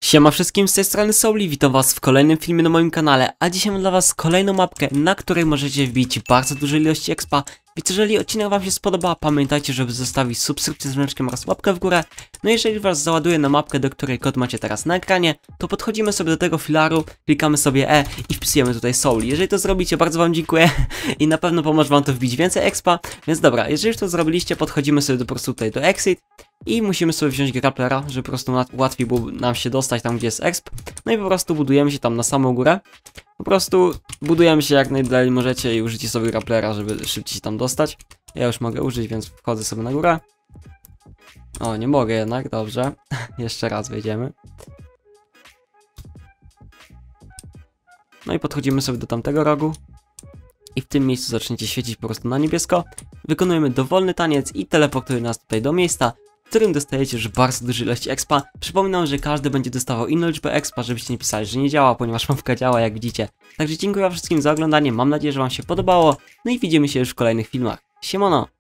Siema wszystkim, z tej strony Souli, witam was w kolejnym filmie na moim kanale, a dzisiaj mam dla was kolejną mapkę, na której możecie wbić bardzo duże ilości expa, więc jeżeli odcinek wam się spodoba, pamiętajcie, żeby zostawić subskrypcję z dzwoneczkiem oraz łapkę w górę. No jeżeli was załaduje na mapkę, do której kod macie teraz na ekranie, to podchodzimy sobie do tego filaru, klikamy sobie E i wpisujemy tutaj Souli. Jeżeli to zrobicie, bardzo wam dziękuję i na pewno pomoże wam to wbić więcej expa, więc dobra, jeżeli już to zrobiliście, podchodzimy sobie po prostu tutaj do Exit. I musimy sobie wziąć grapplera, żeby po prostu łatwiej było nam się dostać tam, gdzie jest exp. No i po prostu budujemy się tam na samą górę. Po prostu budujemy się jak najdalej możecie i użyjcie sobie grapplera, żeby szybciej się tam dostać. Ja już mogę użyć, więc wchodzę sobie na górę. O, nie mogę jednak, dobrze. Jeszcze raz wejdziemy. No i podchodzimy sobie do tamtego rogu. I w tym miejscu zaczniecie świecić po prostu na niebiesko. Wykonujemy dowolny taniec i teleportuje nas tutaj do miejsca, w którym dostajecie już bardzo duże ilości expa. Przypominam, że każdy będzie dostawał inną liczbę expa, żebyście nie pisali, że nie działa, ponieważ mapka działa, jak widzicie. Także dziękuję wszystkim za oglądanie, mam nadzieję, że wam się podobało. No i widzimy się już w kolejnych filmach. Siemano!